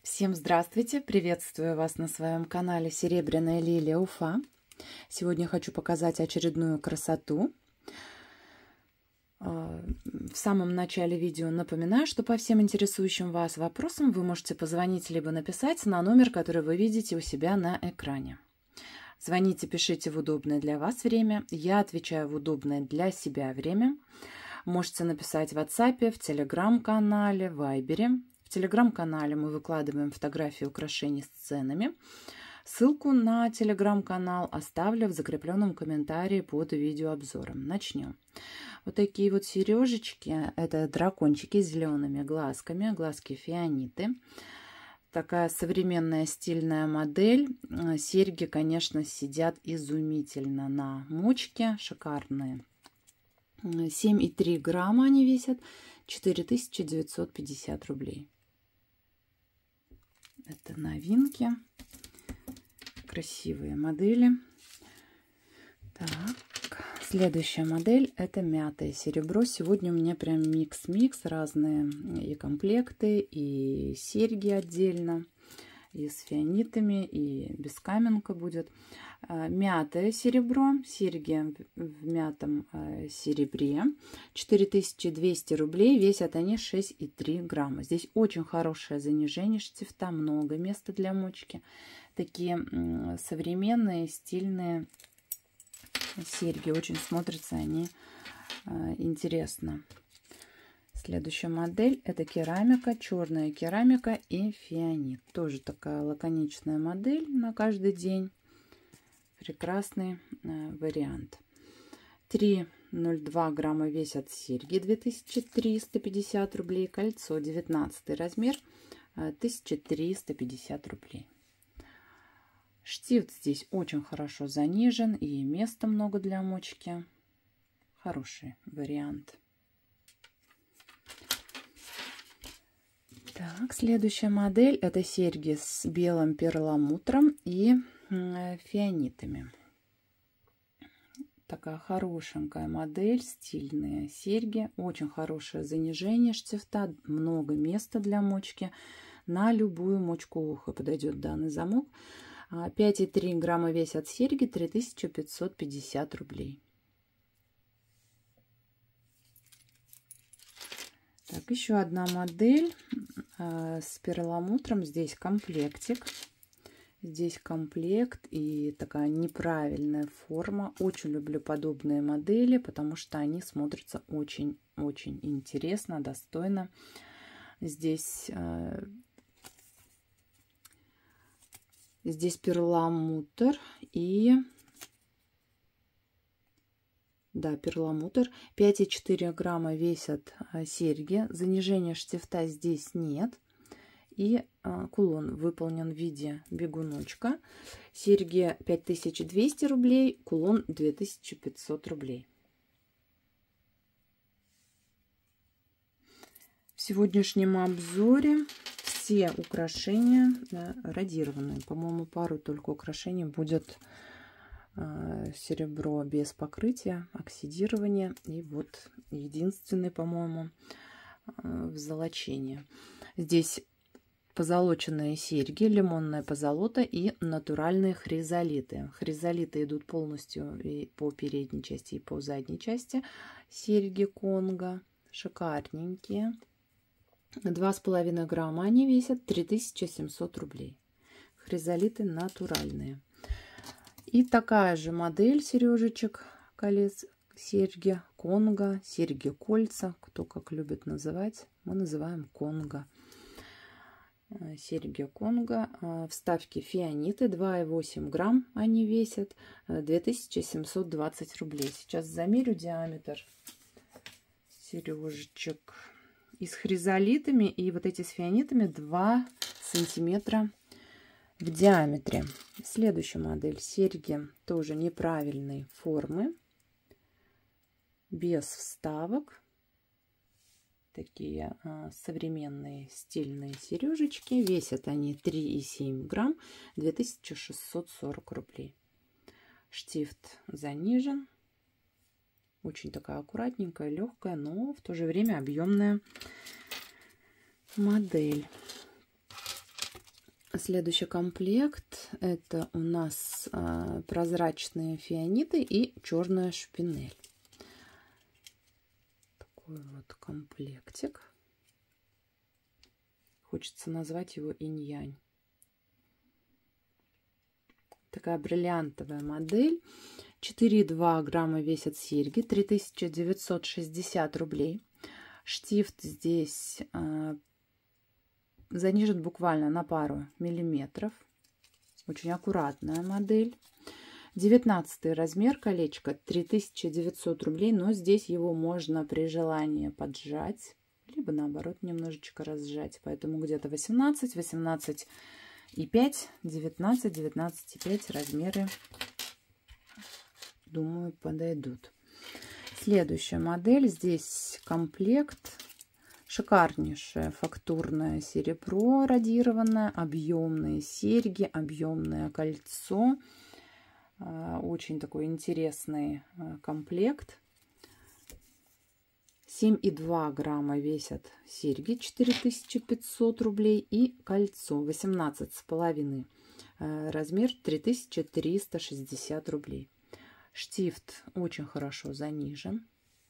Всем здравствуйте! Приветствую вас на своем канале Серебряная лилия Уфа. Сегодня хочу показать очередную красоту. В самом начале видео напоминаю, что по всем интересующим вас вопросам вы можете позвонить либо написать на номер, который вы видите у себя на экране. Звоните, пишите в удобное для вас время. Я отвечаю в удобное для себя время. Можете написать в WhatsApp, в Telegram-канале, в Viber. В Телеграм-канале мы выкладываем фотографии украшений с ценами. Ссылку на Телеграм-канал оставлю в закрепленном комментарии под видеообзором. Начнем. Вот такие вот сережечки. Это дракончики с зелеными глазками. Глазки фианиты. Такая современная стильная модель. Серьги, конечно, сидят изумительно на мочке. Шикарные. 7,3 грамма они весят. 4950 рублей. Это новинки. Красивые модели. Так, следующая модель это мятое серебро. Сегодня у меня прям микс-микс. Разные и комплекты, и серьги отдельно. И с фианитами, и без каменка будет. Мятое серебро, серьги в мятом серебре, 4200 рублей, весят они 6,3 грамма. Здесь очень хорошее занижение штифта, много места для мочки. Такие современные, стильные серьги, очень смотрятся они интересно. Следующая модель это керамика, черная керамика и фианит. Тоже такая лаконичная модель на каждый день. Прекрасный вариант. 3,02 грамма весят серьги, 2350 рублей. Кольцо 19 размер, 1350 рублей. Штифт здесь очень хорошо занижен и места много для мочки. Хороший вариант. Так, следующая модель это серьги с белым перламутром и фианитами. Такая хорошенькая модель, стильные серьги, очень хорошее занижение штифта, много места для мочки. На любую мочку уха подойдет данный замок. 5,3 грамма весят серьги, 3550 рублей. Так, еще одна модель с перламутром. Здесь комплектик. Здесь комплект и такая неправильная форма. Очень люблю подобные модели, потому что они смотрятся очень-очень интересно, достойно. Здесь перламутр и... Да, перламутр. 5,4 грамма весят серьги. Занижения штифта здесь нет. И кулон выполнен в виде бегуночка. Серьги 5200 рублей, кулон 2500 рублей. В сегодняшнем обзоре все украшения радированные. По-моему, пару только украшений будет серебро без покрытия, оксидирования. И вот единственный, по-моему, в золочении. Здесь позолоченные серьги, лимонная позолота и натуральные хризолиты. Хризолиты идут полностью и по передней части, и по задней части. Серьги Конго шикарненькие. 2,5 грамма они весят, 3700 рублей. Хризолиты натуральные. И такая же модель сережечек, колец, серьги Конго, серьги кольца, кто как любит называть, мы называем Конго. Серьги Конго, вставки фианиты, 2,8 грамм они весят, 2720 рублей. Сейчас замерю диаметр сережечек. И с хризолитами, и вот эти с фианитами 2 сантиметра в диаметре. Следующая модель серьги тоже неправильной формы, без вставок. Такие современные стильные сережечки. Весят они 3,7 грамм, 2640 рублей. Штифт занижен. Очень такая аккуратненькая, легкая, но в то же время объемная модель. Следующий комплект — это у нас прозрачные фианиты и черная шпинель. Такой вот комплектик. Хочется назвать его инь-янь. Такая бриллиантовая модель. 4,2 грамма весят серьги, 3960 рублей. Штифт здесь занижен буквально на пару миллиметров. Очень аккуратная модель. 19 размер колечко, 3900 рублей, но здесь его можно при желании поджать, либо наоборот немножечко разжать. Поэтому где-то 18, 18,5, 19, 19,5 размеры, думаю, подойдут. Следующая модель. Здесь комплект. Шикарнейшее фактурное серебро радированное, объемные серьги, объемное кольцо. Очень такой интересный комплект. 7,2 грамма весят серьги, 4500 рублей, и кольцо 18,5 размер, 3360 рублей. Штифт очень хорошо занижен.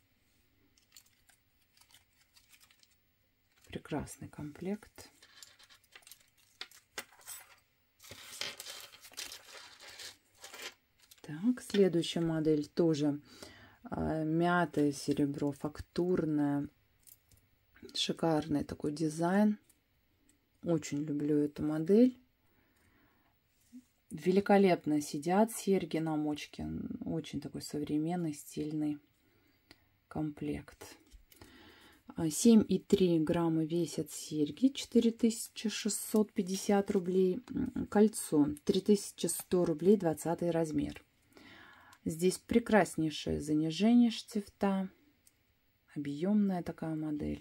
Прекрасный комплект. Так, следующая модель тоже мятое серебро, фактурное, шикарный такой дизайн. Очень люблю эту модель. Великолепно сидят серьги на мочке. Очень такой современный, стильный комплект. 7,3 грамма весят серьги, 4650 рублей. Кольцо 3100 рублей, 20 размер. Здесь прекраснейшее занижение штифта. Объемная такая модель.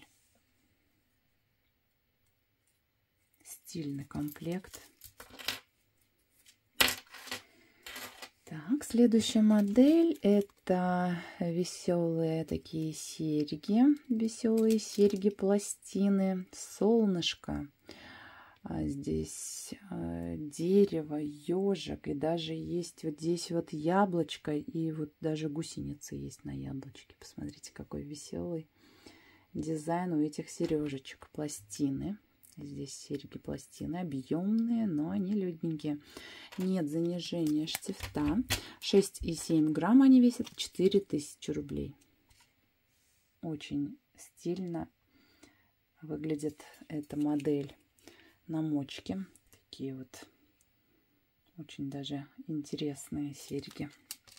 Стильный комплект. Так, следующая модель — это веселые такие серьги. Веселые серьги, пластины, солнышко. Здесь дерево, ежик, и даже есть вот здесь вот яблочко, и вот даже гусеница есть на яблочке. Посмотрите, какой веселый дизайн у этих сережечек. Пластины. Здесь серьги, пластины объемные, но они легенькие. Нет занижения штифта. 6,7 грамм они весят, 4000 рублей. Очень стильно выглядит эта модель на мочке. Такие вот очень даже интересные серьги.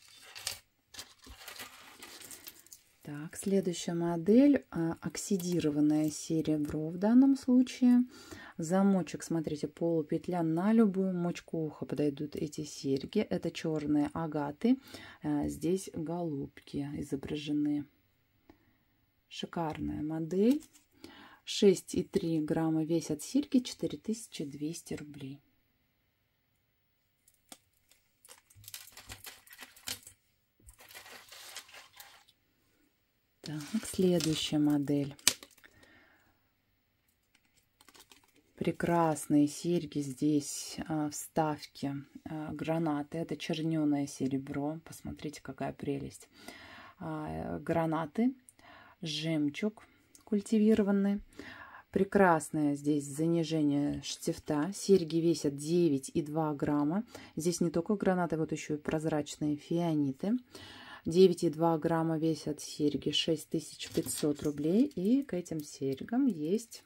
Так, следующая модель — оксидированное серебро в данном случае. Замочек, смотрите, полупетля, на любую мочку уха подойдут эти серьги. Это черные агаты. Здесь голубки изображены. Шикарная модель. 6,3 грамма весят серьги, 4200 рублей. Так, следующая модель. Прекрасные серьги здесь, вставки, гранаты. Это черненое серебро. Посмотрите, какая прелесть. Гранаты, жемчуг культивированный. Прекрасное здесь занижение штифта. Серьги весят 9,2 грамма. Здесь не только гранаты, вот еще и прозрачные фианиты. 9,2 грамма весят серьги, 6500 рублей. И к этим серьгам есть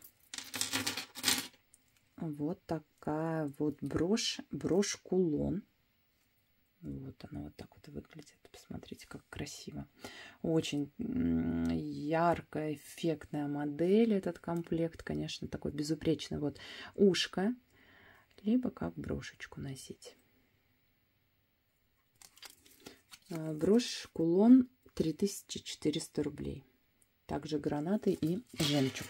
вот такая вот брошь-кулон. Вот она вот так вот выглядит. Посмотрите, как красиво. Очень яркая, эффектная модель. Этот комплект, конечно, такой безупречный. Вот ушко, либо как брошечку носить. Брошь-кулон 3400 рублей. Также гранаты и жемчуг.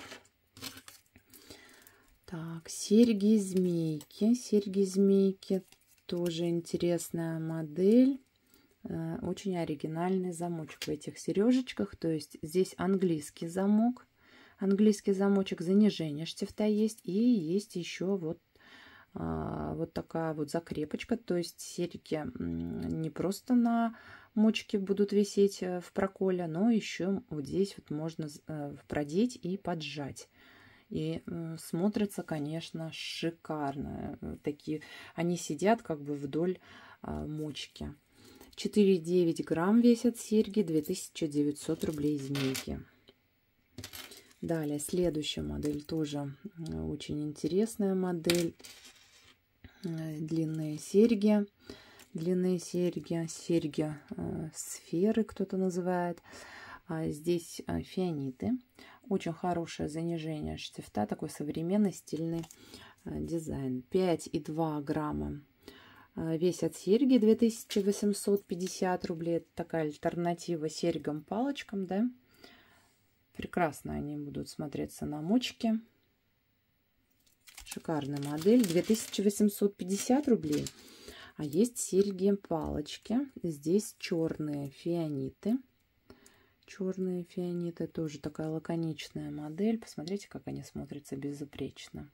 Так, серьги-змейки. Серьги-змейки тоже интересная модель. Очень оригинальный замочек в этих сережечках. То есть здесь английский замок. Английский замочек, занижение штифта есть. И есть еще вот Вот такая вот закрепочка, то есть серьги не просто на мочке будут висеть в проколе, но еще вот здесь вот можно продеть и поджать. И смотрятся, конечно, шикарно. Такие они сидят как бы вдоль мочки. 4,9 грамм весят серьги, 2900 рублей змейки. Далее, следующая модель тоже очень интересная модель. Длинные серьги. Длинные серьги. Серьги сферы кто-то называет. Здесь фианиты. Очень хорошее занижение штифта. Такой современный стильный дизайн. 5,2 грамма весят серьги, 2850 рублей. Это такая альтернатива серьгам-палочкам, да? Прекрасно они будут смотреться на мочке. Шикарная модель. 2850 рублей. А есть серьги-палочки. Здесь черные фианиты. Черные фианиты. Тоже такая лаконичная модель. Посмотрите, как они смотрятся безупречно.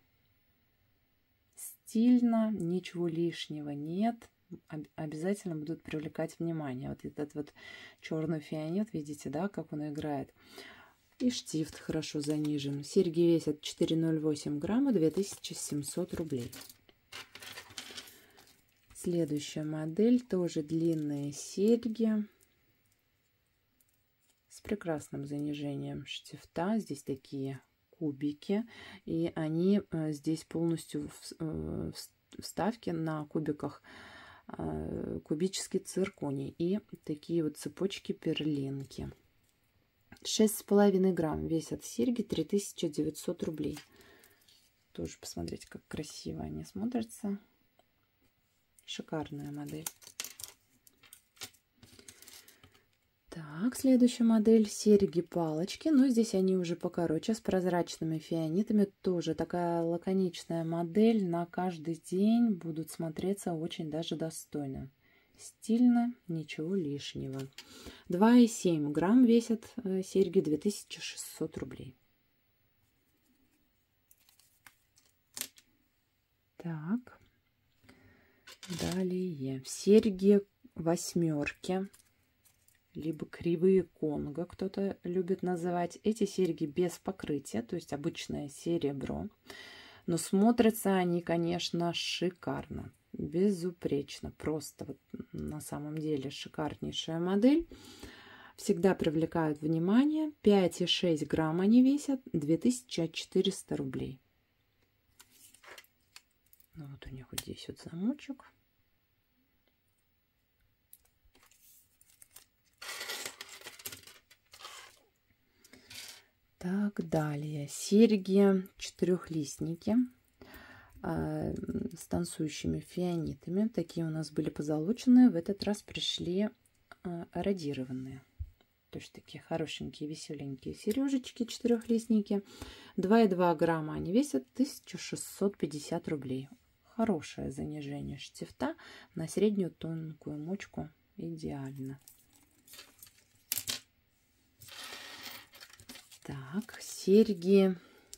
Стильно, ничего лишнего нет. Обязательно будут привлекать внимание. Вот этот вот черный фианит, видите, да, как он играет. И штифт хорошо занижен. Серьги весят 4,08 грамма, 2700 рублей. Следующая модель, тоже длинные серьги с прекрасным занижением штифта. Здесь такие кубики, и они здесь полностью вставки на кубиках, кубический цирконий и такие вот цепочки перлинки. 6,5 грамм весят серьги, 3900 рублей. Тоже посмотрите, как красиво они смотрятся. Шикарная модель. Так, следующая модель серьги-палочки. Но здесь они уже покороче, с прозрачными фианитами. Тоже такая лаконичная модель. На каждый день будут смотреться очень даже достойно. Стильно, ничего лишнего. 2,7 грамм весят серьги, 2600 рублей. Так, далее серьги восьмерки, либо кривые конго, кто-то любит называть. Эти серьги без покрытия, то есть обычное серебро. Но смотрятся они, конечно, шикарно. Безупречно, просто вот на самом деле шикарнейшая модель. Всегда привлекают внимание. 5,6 грамм они весят, 2400 рублей. Ну, вот у них вот здесь вот замочек. Так, далее серьги четырехлистники с танцующими фианитами. Такие у нас были позолоченные, в этот раз пришли радированные. То есть такие хорошенькие, веселенькие сережечки четырехлистники. 2,2 грамма они весят, 1650 рублей. Хорошее занижение штифта на среднюю тонкую мочку. Идеально. Так, серьги.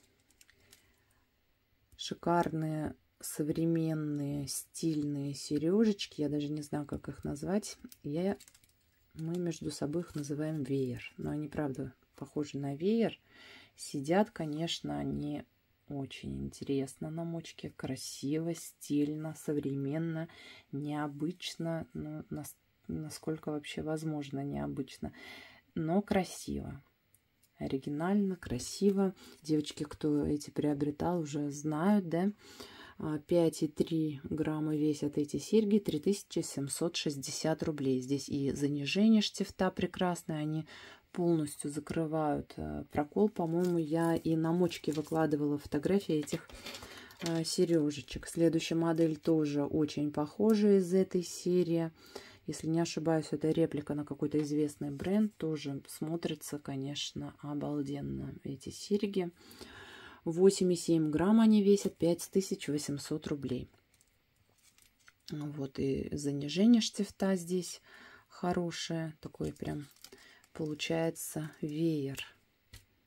Шикарные, современные, стильные сережечки. Я даже не знаю, как их назвать. Мы между собой их называем веер. Но они, правда, похожи на веер. Сидят, конечно, они очень интересно на мочке. Красиво, стильно, современно, необычно. Ну, насколько вообще возможно необычно. Но красиво. Оригинально, красиво. Девочки, кто эти приобретал, уже знают, да? 5,3 грамма весят эти серьги, 3760 рублей. Здесь и занижение штифта прекрасное, они полностью закрывают прокол. По-моему, я и на мочке выкладывала фотографии этих сережечек. Следующая модель тоже очень похожая из этой серии. Если не ошибаюсь, это реплика на какой-то известный бренд. Тоже смотрится, конечно, обалденно эти серьги. 8,7 грамм они весят, 5800 рублей. Вот и занижение штифта здесь хорошее. Такой прям получается веер.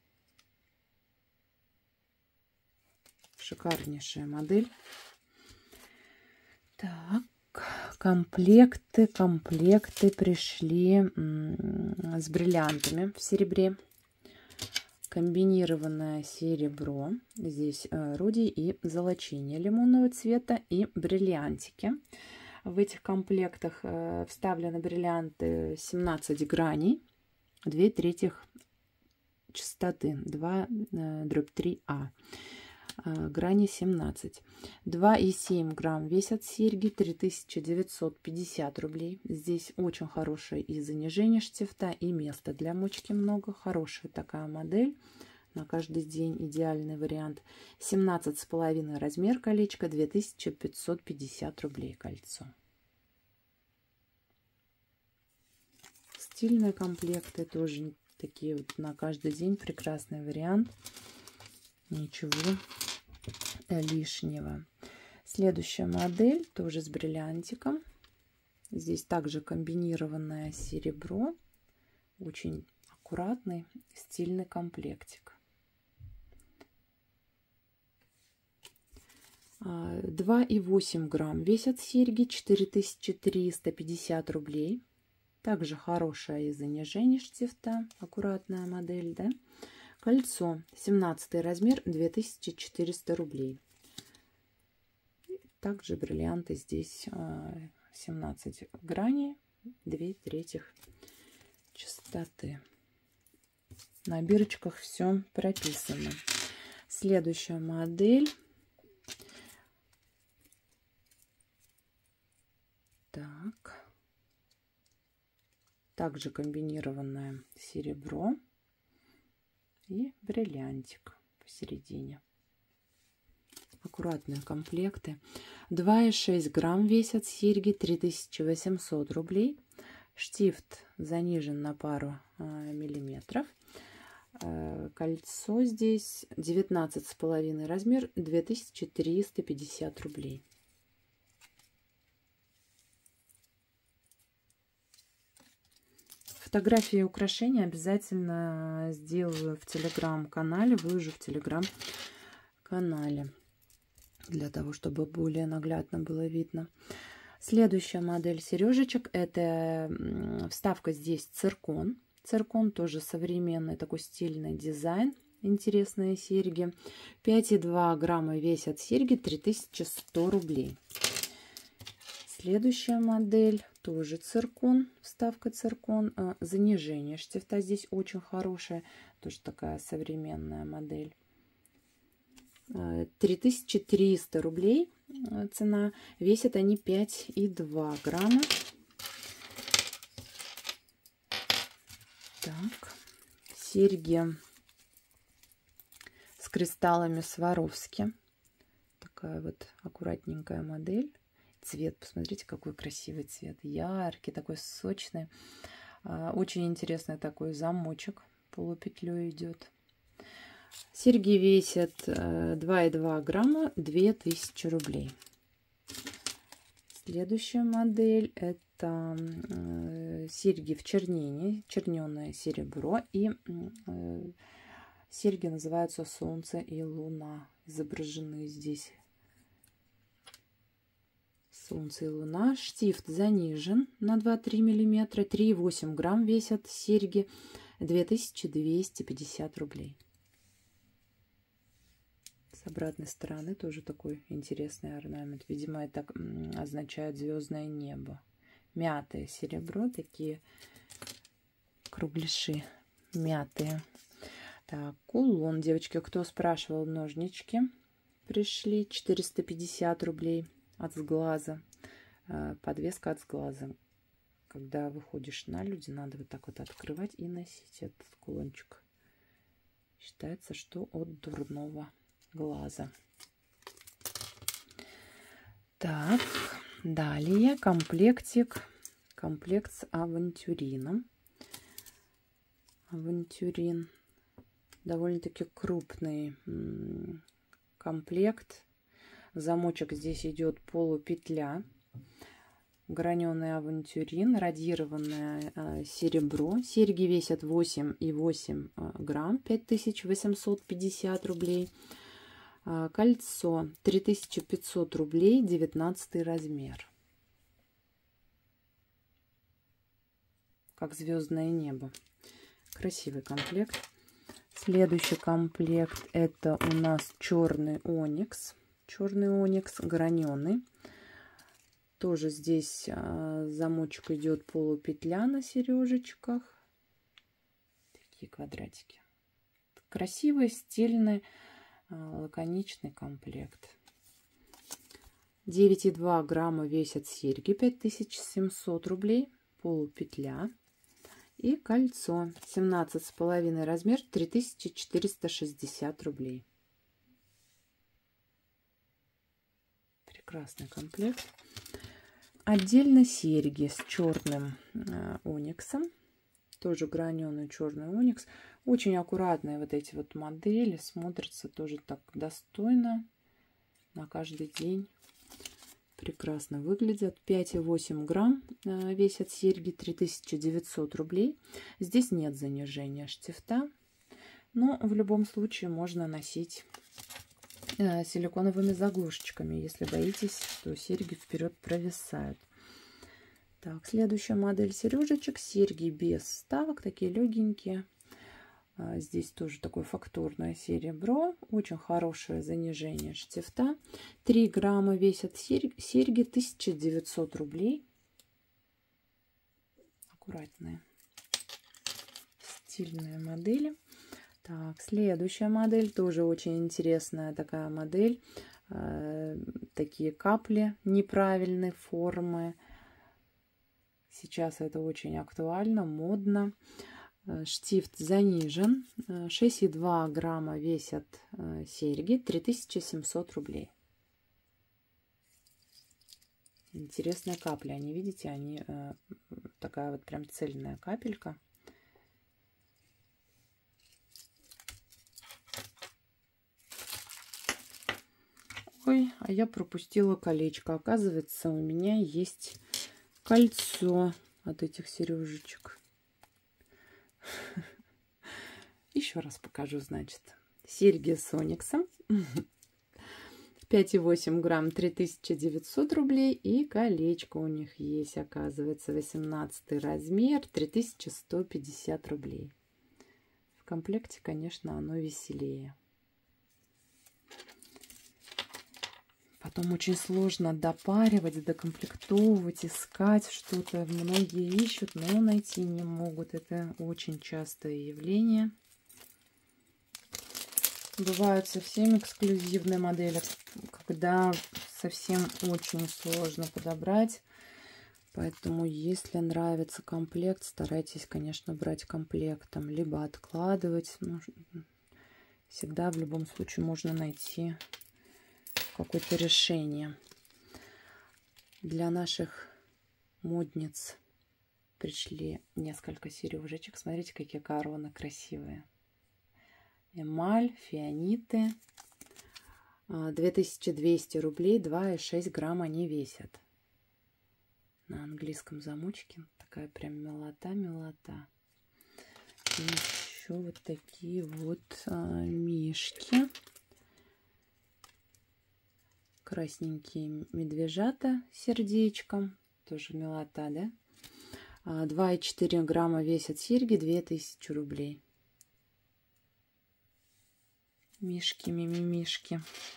Шикарнейшая модель. Так, комплекты пришли с бриллиантами в серебре. Комбинированное серебро. Здесь рудий и золочение лимонного цвета и бриллиантики. В этих комплектах вставлены бриллианты 17 граней, 2/3 частоты, 2/3А. Грани 17. 2,7 грамм весят серьги, 3950 рублей. Здесь очень хорошее и занижение штифта, и места для мочки много. Хорошая такая модель. На каждый день идеальный вариант. 17,5 размер колечко, 2550 рублей кольцо. Стильные комплекты тоже такие вот на каждый день. Прекрасный вариант. Ничего лишнего. Следующая модель тоже с бриллиантиком. Здесь также комбинированное серебро. Очень аккуратный, стильный комплектик. 2,8 грамм весят серьги, 4350 рублей. Также хорошее и занижение штифта. Аккуратная модель, да? Кольцо 17 размер, 2400 рублей. Также бриллианты здесь 17 граней, 2/3 частоты. На бирочках все прописано. Следующая модель. Так. Также комбинированное серебро и бриллиантик посередине. Аккуратные комплекты. 2,6 грамм весят серьги, 3800 рублей. Штифт занижен на пару миллиметров. Кольцо здесь 19,5 размер, 2350 рублей. Фотографии и украшения обязательно сделаю в телеграм-канале, выложу в телеграм-канале, для того, чтобы более наглядно было видно. Следующая модель сережечек, это вставка здесь циркон. Циркон тоже современный, такой стильный дизайн. Интересные серьги. 5,2 грамма весят серьги, 3100 рублей. Следующая модель тоже циркон, вставка циркон, занижение штифта здесь очень хорошее, тоже такая современная модель. 3300 рублей цена, весят они 5,2 грамма. Так, серьги с кристаллами Сваровски, такая вот аккуратненькая модель. Цвет, посмотрите, какой красивый цвет, яркий, такой сочный. Очень интересный такой замочек, полупетлей идет. Серьги весят 2,2 грамма, 2000 рублей. Следующая модель это серьги в чернении, черненое серебро, и серьги называются Солнце и Луна, изображены здесь. Солнце и Луна. Штифт занижен на 2-3 мм. 3,8 грамм весят серьги. 2250 рублей. С обратной стороны тоже такой интересный орнамент. Видимо, это означает звездное небо. Мятое серебро. Такие кругляши мятые. Так, кулон. Девочки, кто спрашивал, ножнички пришли. 450 рублей. От сглаза, подвеска от сглаза. Когда выходишь на люди, надо вот так вот открывать и носить этот кулончик. Считается, что от дурного глаза. Так, далее комплектик. Комплект с авантюрином. Авантюрин. Довольно-таки крупный комплект. Замочек здесь идет полупетля, граненый авантюрин, радированное серебро. Серьги весят 8,8 грамм, 5850 рублей. Кольцо 3500 рублей, 19 размер. Как звездное небо. Красивый комплект. Следующий комплект это у нас черный оникс. Черный оникс граненый. Тоже здесь замочек идет полупетля на сережечках. Такие квадратики. Красивый, стильный, лаконичный комплект. 9,2 грамма весят серьги, 5700 рублей. Полупетля. И кольцо 17,5 размер, 3460 рублей. Прекрасный комплект. Отдельно серьги с черным ониксом. Тоже граненый черный оникс. Очень аккуратные вот эти вот модели. Смотрятся тоже так достойно. На каждый день. Прекрасно выглядят. 5,8 грамм весят серьги, 3900 рублей. Здесь нет занижения штифта. Но в любом случае можно носить силиконовыми заглушечками. Если боитесь, что серьги вперед провисают. Так, следующая модель сережечек. Серьги без вставок. Такие легенькие. Здесь тоже такое фактурное серебро. Очень хорошее занижение штифта. 3 грамма весят серьги. 1900 рублей. Аккуратные. Стильные модели. Так, следующая модель. Тоже очень интересная такая модель. Такие капли неправильной формы. Сейчас это очень актуально, модно. Штифт занижен. 6,2 грамма весят серьги. 3700 рублей. Интересные капли. Они, видите, они такая вот прям цельная капелька. Ой, а я пропустила колечко. Оказывается, у меня есть кольцо от этих сережечек. Еще раз покажу, значит. Серьги с ониксом. 5,8 грамм, 3900 рублей. И колечко у них есть, оказывается, 18 размер, 3150 рублей. В комплекте, конечно, оно веселее. Потом очень сложно допаривать, докомплектовывать, искать что-то. Многие ищут, но найти не могут. Это очень частое явление. Бывают совсем эксклюзивные модели, когда совсем очень сложно подобрать. Поэтому, если нравится комплект, старайтесь, конечно, брать комплектом. Либо откладывать. Ну, всегда в любом случае можно найти какое-то решение. Для наших модниц пришли несколько сережечек. Смотрите, какие короны красивые. Эмаль, фианиты. 2200 рублей, 2,6 грамма они весят. На английском замочке. Такая прям милота. И еще вот такие вот мишки. Красненькие медвежата с сердечком. Тоже милота, да? 2,4 грамма весят серьги, 2000 рублей. Мишки, мимимишки.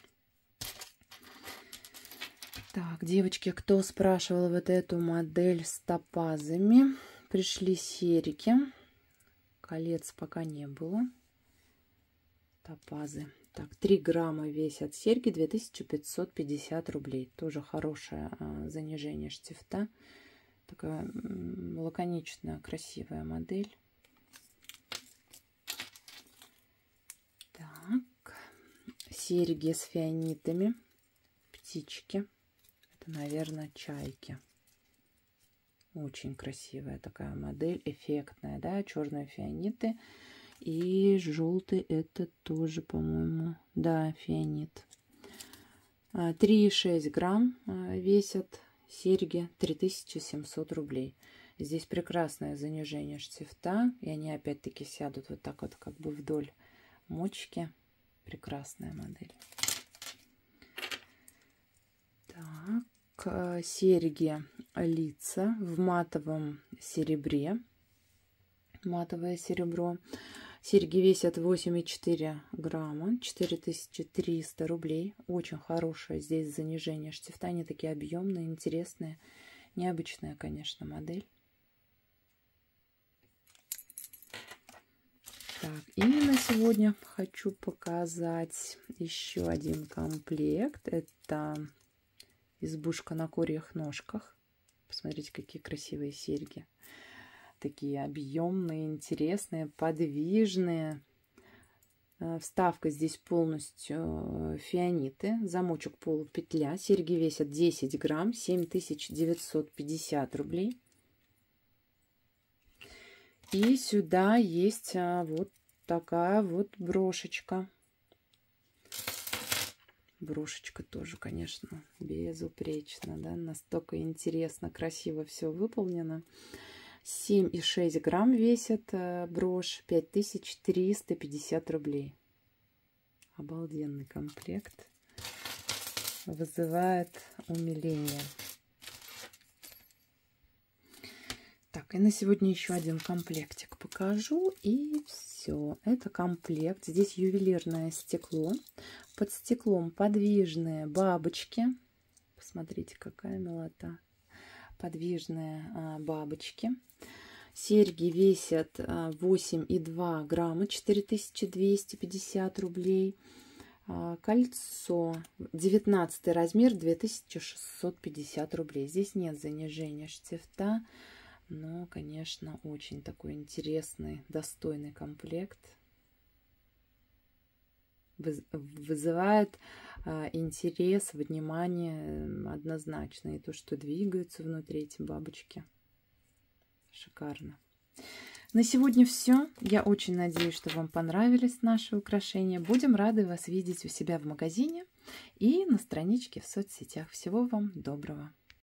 Так, девочки, кто спрашивал вот эту модель с топазами? Пришли серьги. Колец пока не было. Топазы. Так, 3 грамма весят серьги, 2550 рублей. Тоже хорошее занижение штифта. Такая лаконичная, красивая модель. Так, серьги с фианитами. Птички. Это, наверное, чайки. Очень красивая такая модель, эффектная, да, черные фианиты. И желтый это тоже, по-моему, да, фианит. 3,6 грамм весят серьги, 3700 рублей. Здесь прекрасное занижение штифта. И они опять-таки сядут вот так вот, как бы вдоль мочки. Прекрасная модель. Так, серьги лица в матовом серебре. Матовое серебро. Серьги весят 8,4 грамма, 4300 рублей. Очень хорошее здесь занижение штифта. Они такие объемные, интересные. Необычная, конечно, модель. Так, и на сегодня хочу показать еще один комплект. Это избушка на курьих ножках. Посмотрите, какие красивые серьги. Такие объемные, интересные, подвижные. Вставка здесь полностью фианиты. Замочек полупетля. Серьги весят 10 грамм, 7950 рублей. И сюда есть вот такая вот брошечка. Брошечка тоже, конечно, безупречно, да? Настолько интересно, красиво все выполнено. 7,6 грамм весит брошь, 5350 рублей. Обалденный комплект. Вызывает умиление. Так, и на сегодня еще один комплектик покажу. И все. Это комплект. Здесь ювелирное стекло. Под стеклом подвижные бабочки. Посмотрите, какая милота. Подвижные бабочки. Серьги весят 8,2 грамма, 4250 рублей. Кольцо 19 размер, 2650 рублей. Здесь нет занижения штифта, но, конечно, очень такой интересный, достойный комплект. Вызывает интерес, внимание однозначно. И то, что двигаются внутри эти бабочки. Шикарно. На сегодня все. Я очень надеюсь, что вам понравились наши украшения. Будем рады вас видеть у себя в магазине и на страничке в соцсетях. Всего вам доброго.